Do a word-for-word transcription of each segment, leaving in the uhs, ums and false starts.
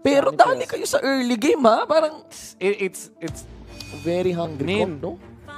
Pero dali kayo sa early game, ha? Parang It, it's it's very hungry Min. ko, no?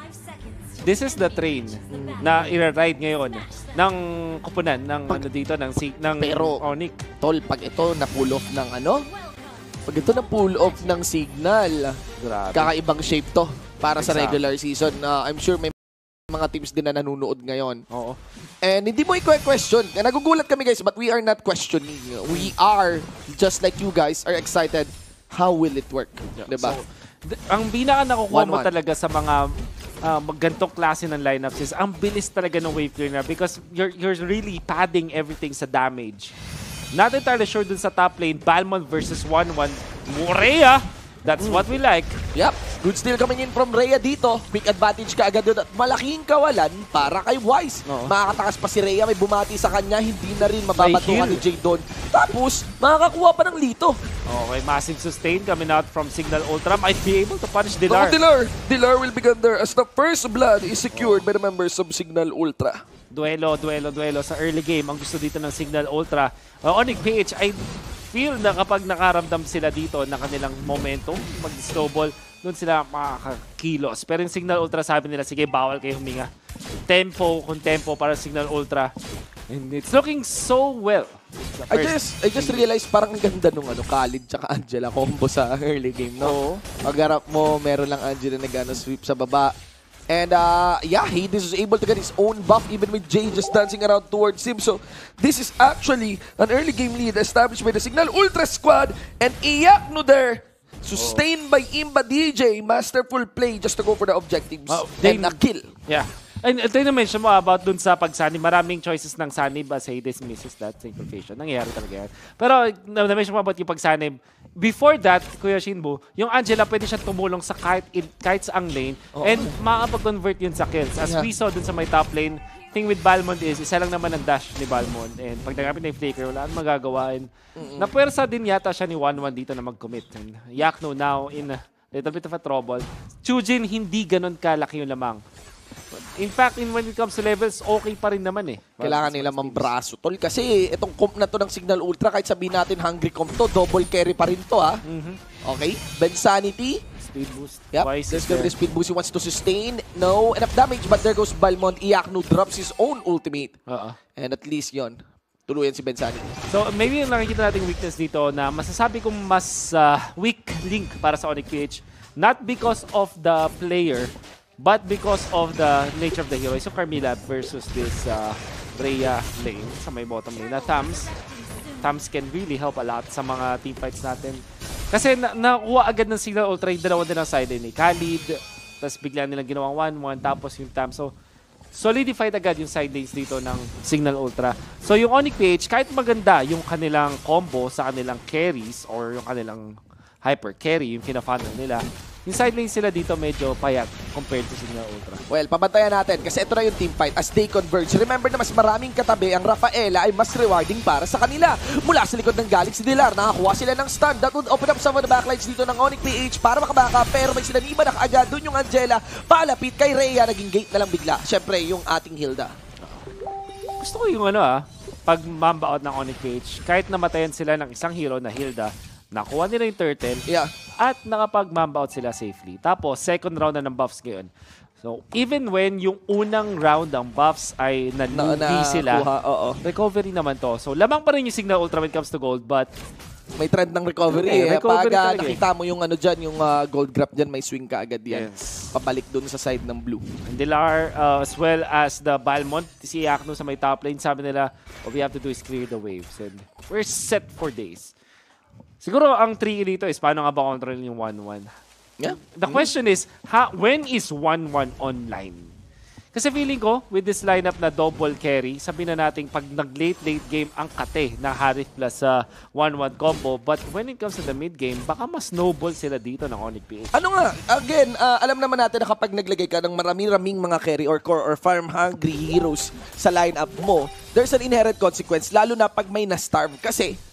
this is the train na i-ride ngayon ng kupunan ng ano dito ng si ng Pero- Onyx. Tol, pag ito na pull off ng ano, pag ito na pull off ng signal, Grabe. kakaibang shape to para sa Exactly. regular season. Uh, I'm sure may mga teams din na nanonood ngayon. Oo. And hindi mo i-question. Nagugulat kami guys, but we are not questioning. We are, just like you guys, are excited. How will it work? Diba? So, d- ang pinaka nakukuha mo one one. talaga sa mga uh, gantong klase ng lineups is ang bilis talaga ng wave clear na because you're, you're really padding everything sa damage. Not entirely sure dun sa top lane, Balmond versus one one. Morea! That's what we like. Yep. Good steal coming in from Rhea dito. Quick advantage ka agad doon at malaking kawalan para kay Wise. Oo. Makakatakas pa si Rhea, may bumati sa kanya, hindi na rin mababatuhan May ni Jay doon. Tapos, makakakuha pa ng lito. Okay, massive sustain coming out from Signal Ultra. Might be able to punish Dilar. Dilar. Dilar. Dilar will begin there as the first blood is secured by the members of Signal Ultra. Duelo, duelo, duelo sa early game. Ang gusto dito ng Signal Ultra. Uh, Onyx P H, I feel na kapag nakaramdam sila dito ng kanilang momentum, mag-snowball, doon sila makakakilos. Pero yung Signal Ultra sabi nila, sige, bawal kayo huminga. Tempo, kung tempo para Signal Ultra. And it's looking so well. I just I just realized parang ang ganda nung ano, Khalid tsaka Angela combo sa early game, no? Pag-harap mo, meron lang Angela na gano'n sweep sa baba. And uh, yeah, Hades is able to get his own buff even with Jay just dancing around towards him. So this is actually an early game lead established by the Signal Ultra squad. And Iyakno there, sustained by Imba D J. Masterful play just to go for the objectives. Oh, and they- a kill. Yeah. And ito yung mention mo about dun sa pagsanib. Maraming choices ng sanib as Hades misses that synchronization. Nangyayari talaga yan. Pero na-mention mo about yung pagsanib. Before that, Kuya Shinbu, yung Angela pwede siya tumulong sa kahit, in, kahit saang lane Oo. and makakapag-convert yun sa kills. As Yeah. we saw dun sa may top lane, thing with Balmond is, isa lang naman ang dash ni Balmond. And pag nagamit na yung flicker, wala nang magagawa. And napwersa din yata siya ni one one dito na mag-commit. And Yakno now in a little bit of a trouble. Chujin, hindi ganun kalaki yung lamang. In fact, in when it comes to levels, okay pa rin naman eh. Kailangan nila mambraso, tol. Kasi itong comp na to ng Signal Ultra, kahit sabihin natin hungry comp to, double carry pa rin to, ha? Mhm. Okay? Ben Sanity. Speed boost. Yep. Twice There's is gonna be there. the speed boost. He wants to sustain. No enough damage, but there goes Balmond. Iyakno drops his own ultimate. Oo. And at least yon, tuluyan si Ben Sanity. So, maybe yung nakikita nating weakness dito na masasabi kong mas uh, weak link para sa Onyx P H. Not because of the player, but because of the nature of the hero. So, Carmilla versus this uh, Rhea lane sa may bottom lane na Thams. Thams can really help a lot sa mga teamfights natin. Kasi na nakuha agad ng Signal Ultra yung dalawa din ang side lane ni Khalid. Tapos bigla nilang ginawang one one. Tapos yung Thams. So, solidified agad yung side lanes dito ng Signal Ultra. So, yung Onyx P H, kahit maganda yung kanilang combo sa kanilang carries or yung kanilang hyper carry, yung kina-funnel nila, yung side lanes sila dito medyo payat compared to Signal Ultra. Well, pabantayan natin kasi ito na yung team fight as they converge. Remember na mas maraming katabi ang Rafaela ay mas rewarding para sa kanila. Mula sa likod ng galing si Dilar, nakakuha sila ng stun. That would open up some of the backlines dito ng Onyx P H para makabaka. Pero may sinaniba na kaagad. Doon yung Angela palapit kay Rhea. Naging gate na lang bigla. Siyempre, yung ating Hilda. Gusto ko yung ano ah, pag mamba out ng Onyx P H, kahit namatayan sila ng isang hero na Hilda, nakuha nila yung turtle, Yeah. at nakapag-mamba out sila safely. Tapos, second round na ng buffs ngayon. So, even when yung unang round ng buffs ay Na, nalugi na, sila, kuha, oo. recovery naman to. So, lamang pa rin yung Signal Ultra when it comes to gold, but May trend ng recovery. Eh, Eh, recovery Pag ah, talaga eh. nakita mo yung ano dyan, yung ah, gold grab dyan, may swing ka agad yan. Yes. Pabalik dun sa side ng blue. and Dilar, uh, as well as the Balmond, si Yakno sa may top lane, sabi nila, all we have to do is clear the waves. And we're set for days. Siguro ang tricky dito is paano nga ba control yung one one? Yeah. The question is, ha, when is one one online? Kasi feeling ko, with this lineup na double carry, sabihin na natin pag nag-late-late game ang kate na Harith plus sa one one combo. But when it comes to the mid-game, baka mas snowball sila dito ng Onyx P H. Ano nga, again, ah, alam naman natin na kapag naglagay ka ng marami-raming mga carry or core or farm-hungry heroes sa lineup mo, there's an inherent consequence, lalo na pag may na-starve. Kasi,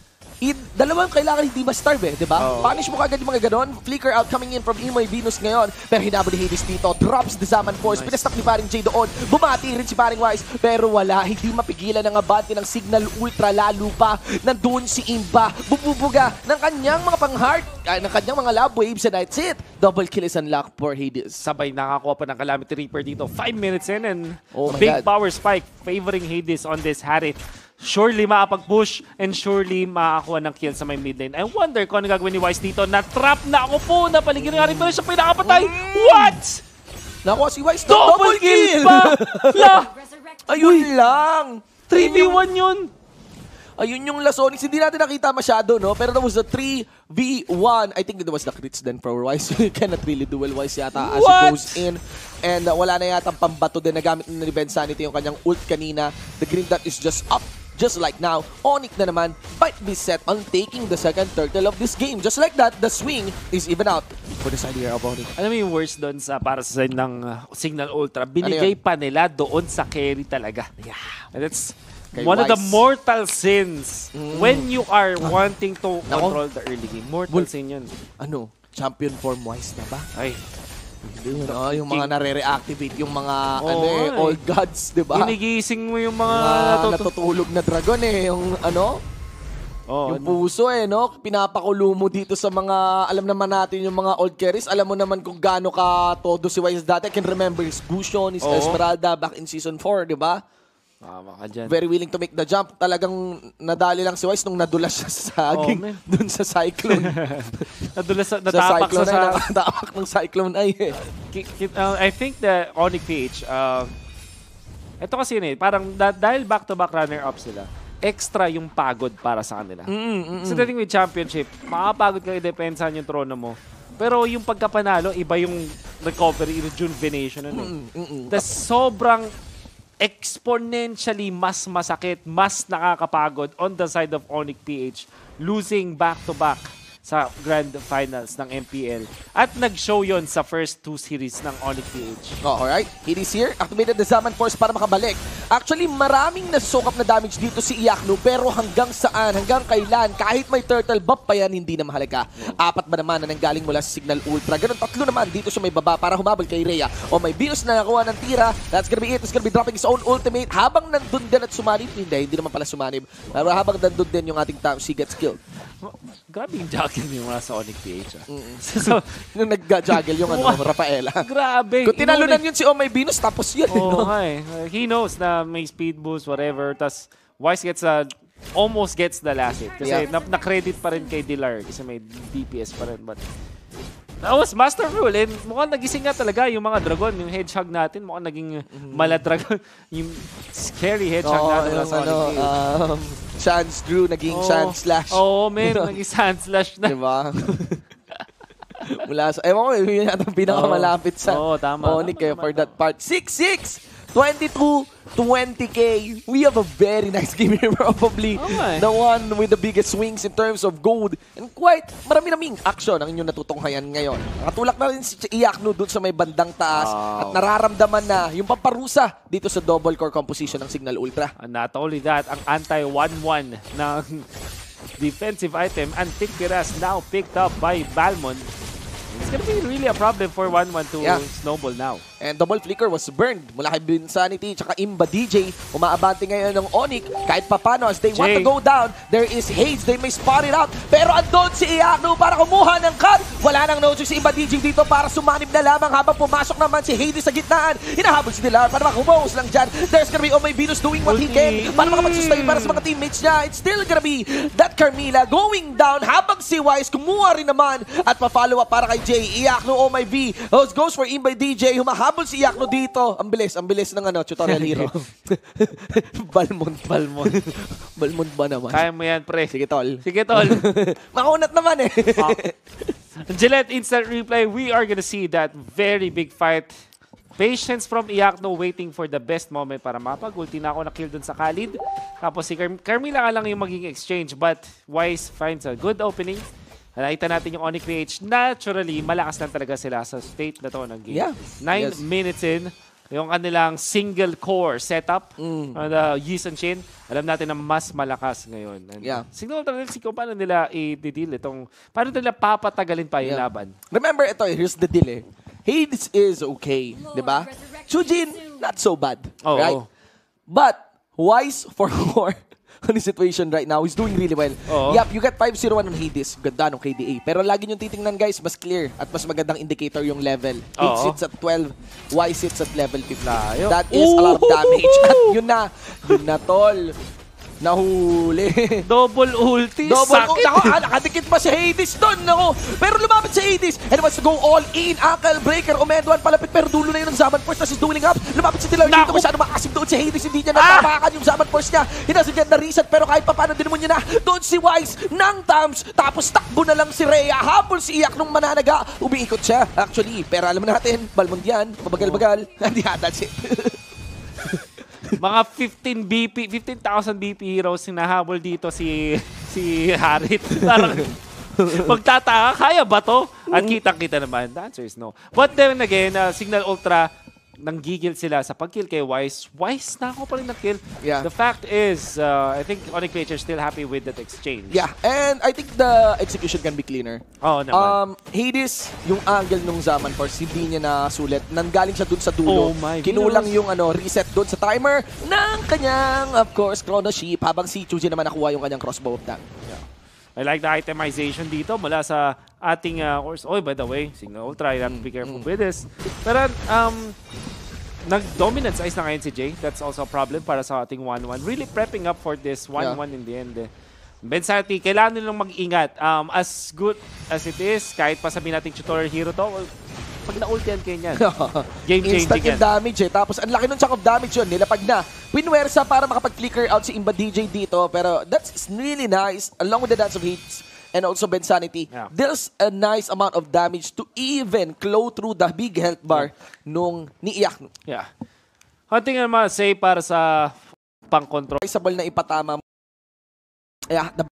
i- dalawang kailangan hindi ma-starve eh, di ba? Oo. Punish mo kagad yung mga ganon. Flicker out coming in from Imoy Venus ngayon. Pero hinabol ni Hades dito. Drops the Zaman Force. Nice. Pinastak ni paring Jay doon. Bumati rin si paring Wise. Pero wala. Hindi mapigilan ng abante ng Signal Ultra. Lalo pa, nandun si Imba. Bububuga ng kanyang mga pang-heart. Ay, ng kanyang mga love waves. And that's it. Double kill is unlocked for Hades. Sabay nakakuha pa ng Calamity Reaper dito. Five minutes in and Oh my big God. power spike favoring Hades on this Harith. Surely makapag-push and surely makakuha ng kill sa may mid lane. I wonder kung ano gagawin ni Wise dito. Na-trap na ako po. Napaligid ng pero siya pinakapatay. What? Nakuha si Wise. Double kill pa! La! Ayun lang. three v one yun. Ayun yung Lasonics. Hindi natin nakita masyado, no? Pero that was a three v one. I think it was the crits then for Wise. You cannot really duel Wise yata as What? it goes in. And uh, wala na yata pambato din. Nagamit na ni Ben Sanity yung kanyang ult kanina. The green dot is just up. Just like now, Onyx na naman might be set on taking the second turtle of this game. Just like that, the swing is even out for the side here of Onyx. Alam mo yung worst doon sa para sa side ng uh, Signal Ultra, binigay Ano pa nila doon sa carry talaga. Yeah. And that's Kay one of the Wise. mortal sins Mm. when you are wanting to Nako. control the early game. Mortal Bul- sin yun. Ano? Champion form Wise na ba? Ay, No, yung mga nare-reactivate, yung mga Oo, ano eh, eh. old gods, di ba? ginigising mo yung mga, Mga natutu- natutulog na dragon eh, yung ano, Oh, yung puso eh, no? Pinapakulo mo dito sa mga, alam naman natin yung mga old carries. Alam mo naman kung gaano ka todo si Wise dati. I can remember his Gusion, his Oo. Esmeralda back in season four, di ba? tama ka dyan. Very willing to make the jump. Talagang nadali lang si Wise nung nadulas siya sa saging Oo, man. dun sa Cyclone. Nadulas, sa, sa natapak Cyclone sa, ay, sa nakatapak ng Cyclone ay eh. ki- ki- uh, I think the Onyx P H, uh, ito kasi yun eh, parang da- dahil back-to-back runner-up sila, extra yung pagod para sa kanila. Mm, mm, So the thing with championship, makapagod ka i-depensahan yung trono mo. Pero yung pagkapanalo, iba yung recovery, rejuvenation. Ano. mm, mm, mm. Tas sobrang exponentially mas masakit, mas nakakapagod on the side of Onyx P H, losing back-to-back sa Grand Finals ng M P L. At nag-show yon sa first two series ng Onyx P H. Oh, alright. It is here. Activated the Zaman Force para makabalik. Actually, maraming nasukap na damage dito si Iakno, pero hanggang saan, hanggang kailan, kahit may turtle buff pa yan, hindi na mahalaga. Apat ba naman na nanggaling mula sa Signal Ultra? Ganun, tatlo naman dito siya may baba para humabol kay Rhea. O may Venus na nakuha ng tira. That's gonna be it. It's gonna be dropping his own ultimate. Habang nandun din at sumanib, hindi, hindi naman pala sumanib. Pero habang nandun din yung ating Taos, he gets killed. Grabe yung juggle yung mga sa Onyx P H. Ah. so, Yung nag-juggle yung ano, Rafaela. grabe. Kung tinalunan yun si Oh My Venus, tapos yun. eh, Oo no? nga eh. Uh, He knows na may speed boost, whatever. Tas Wise gets a, almost gets the last hit. Kasi Yeah. na- na-credit pa rin kay Dilar kasi may D P S pa rin. But that was masterful. And mukhang nagising nga talaga yung mga dragon. Yung hedgehog natin, mukhang naging mala-dragon. Yung scary hedgehog Oo, natin. yung nasa ano, Onyx P H. um, Chance Drew, naging Oo. Chance Slash. Oo, man. Naging sand slash na. Diba? Mula sa, ewan ko, yun yata ang pinakamalapit sa Oo, tama. Onyx Tama eh, for naman, that part. six six! twenty-two twenty K. We have a very nice game here. Probably Oo nga eh. the one with the biggest swings in terms of gold. And quite, marami-naming action ang inyong natutunghayan ngayon. Nakatulak na rin si Iakno dun sa may bandang taas. Wow. At nararamdaman na yung pamparusa dito sa double core composition ng Signal Ultra. And not only that, ang anti one one ng defensive item, Antiquitas, now picked up by Balmond. It's gonna be really a problem for one one to Yeah. snowball now. And double flicker was burned mula kay Vinsanity tsaka Imba D J. Umaabante ngayon ng Onyx kahit papano as they want Jay. to go down. There is Hades. They may spot it out. Pero andon si Iakno para kumuha ng cut. Wala nang no-choice si Imba D J dito para sumanib na lamang habang pumasok naman si Hades sa gitnaan. Hinahabol si Dilar para makumos lang dyan. There's gonna be Oh My Venus doing what he Ulti. can para makapag-sustain para sa mga teammates niya. It's still gonna be that Carmilla going down habang si Wise kumuha rin naman at pa-follow up para kay Jay. Iakno Oh My V. Goes goes for Imba D J. Humahabol si Iakno dito. Ang bilis, ang bilis ng ano, tutorial hero. Balmond. Balmond. Balmond ba naman? Kaya mo yan, pre. Sige, tol. Sige, tol. Makaunat naman eh. Ah. Gillette instant replay. We are gonna see that very big fight. Patience from Iakno waiting for the best moment para mapag-ulti na ako na-kill dun sa Khalid. Tapos si Carm Carmilla nga lang yung magiging exchange but Wise finds a good opening. Nakita natin yung Onyx P H. Naturally, malakas lang talaga sila sa state na to ng game. Yeah. Nine Yes. minutes in, yung kanilang single core setup, Mm. on the Yeast and Shin, alam natin na mas malakas ngayon. And Yeah. Signal Ultra Mexico, paano nila i-deal itong, paano nila papatagalin pa yung Yeah. laban? Remember, ito, here's the deal eh. Hades is okay, di ba? Chujin, not so bad. Oo. Right? But, Wise for more on his situation right now. He's doing really well. Oo. Yup, you got five zero one on Hades. Ganda ng K D A. Pero lagi nyo titingnan guys, mas clear at mas magandang indicator yung level. Hades Oo. sits at twelve, Wise sits at level fifteen. Layo. That is a lot of damage. At yun na, yun na tol. Nahuli. Double ulti, Double, oh, sakit. nako, ah, nakadikit pa si Hades doon, nako. Pero lumapit si Hades and wants to go all in. Ankle breaker, Omeduan palapit, pero dulo na yun ng Zaman Force. He's dueling up. Lumapit si Tilar dito, Naku. masyado makasim doon si Hades. Hindi niya Ah! natapakan yung Zaman Force niya. He doesn't get the reset, pero kahit pa paano din mo niya na. Doon si Wise ng Tams, tapos takbo na lang si Rhea. Habol si Iyak nung mananaga. Umiikot siya, actually. Pero alam natin, Balmond yan, mabagal-bagal. Hindi, that's it. Mga fifteen B P, fifteen thousand B P heroes hinahabol dito si si Harit. Parang magtataka, kaya ba to? At kitang-kita naman, the answer is no. But then again, uh, Signal Ultra, nanggigil sila sa pag-kill kay Wise. Wise na ako pa rin na-kill. Yeah. The fact is, uh, I think Onyx P H are still happy with that exchange. Yeah, and I think the execution can be cleaner. Oo naman. Um, Hades, yung angle nung Zaman Force, hindi niya nasulit. Nanggaling siya dun sa dulo. Oh my Kinulang goodness. yung ano, reset dun sa timer ng kanyang, of course, Chrono Sheep. Habang si Chuji naman nakuha yung kanyang crossbow of tank. I like the itemization dito mula sa ating uh, course. Oh, by the way, Signal Ultra, you have to be careful with this. Pero, um, nag-dominance ice na ngayon si Jay. That's also a problem para sa ating one one. Really prepping up for this one one in the end. Eh. Bensati, kailangan nilang mag-ingat. Um, as good as it is, kahit pa sabihin natin tutorial hero to, well, pag na-ultihan kayo niyan, game-changing Instant yan. yung damage eh. Tapos ang laki nung chunk of damage yun. Nilapag na. Pinwersa para makapag-flicker out si Imba D J dito. Pero that's really nice. Along with the Dance of Hades and also Bensanity, Yeah. there's a nice amount of damage to even claw through the big health bar nung ni Iyak. Yeah. Hunting naman say para sa pang-control. Isabel na ipatama mo. Yeah, the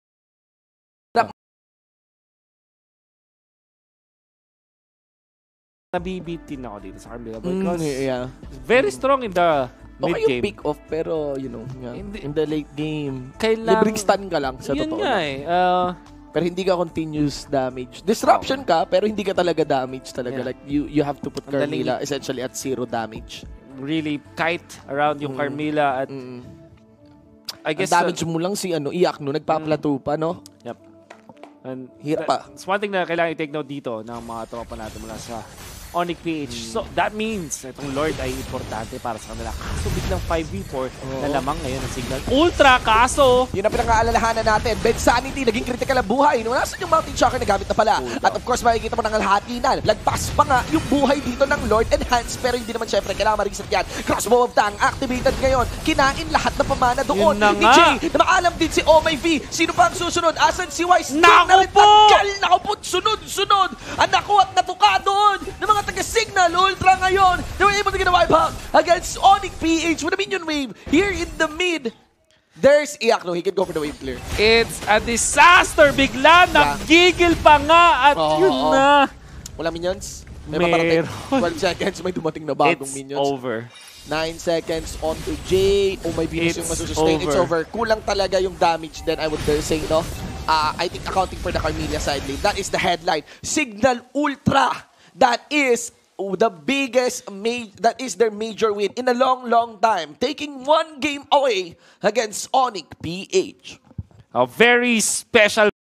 Nabibitin ako dito sa Carmilla Mm, because yeah. very strong in the Okay yung mid-game. pick off pero you know, yeah, Hindi- in the late game, Kailang- libreng stun ka lang sa Yun totoo. nga lang. eh. Uh, Pero hindi ka continuous damage. Disruption ka pero hindi ka talaga damage talaga. Yeah. Like you you have to put Ang daling- Carmilla essentially at zero damage. really kite around yung Carmilla at Mm. I Ang guess damage mo lang si ano, Iyak no, nagpaplato pa no. uh, yep. And Hirap pa. It's one thing na kailangan i-take note dito ng mga tropa natin mula sa Onyx P H. So that means itong Lord ay importante para sa kanila. Kaso biglang five v four na lamang ngayon ang Signal Ultra. Kaso Yun ang pinang-aalalahanan natin. Bensanity, naging critical ang buhay. No, nasan yung Mountain Shocker na gamit na pala? At of course, makikita mo ng alhati na. Lagpas pa nga yung buhay dito ng Lord Enhance. Pero hindi naman syempre, kailangan ma-reset yan. Crossbow of Tang, activated ngayon. Kinain lahat ng pamana doon. Yun na Ni nga. Jay, na maalam din si Oh My V. Sino pa ang susunod? Asan si Wise? Naku Doon na rin po! tanggal. Naku po, sunod-sunod. Ang naku at natuka doon ng mga taga-Signal Ultra ngayon. They were able to get a wipe out against Onyx P H with a minion wave here in the mid. There's Iyak, no? He can go for the wave clear. it's a disaster. Bigla naggigil pa nga at Oo, yun oo. na. Wala minions? May Meron. maparating. twelve seconds, may dumating na bagong It's minions. over. nine seconds on to Jay. Oh my Venus It's yung masusustain. It's over. over. Kulang talaga yung damage then I would dare say, no? Uh, I think accounting for the Carmilla side lane. That is the headline. Signal Ultra. That is the biggest, ma- that is their major win in a long, long time. Taking one game away against Onyx P H. A very special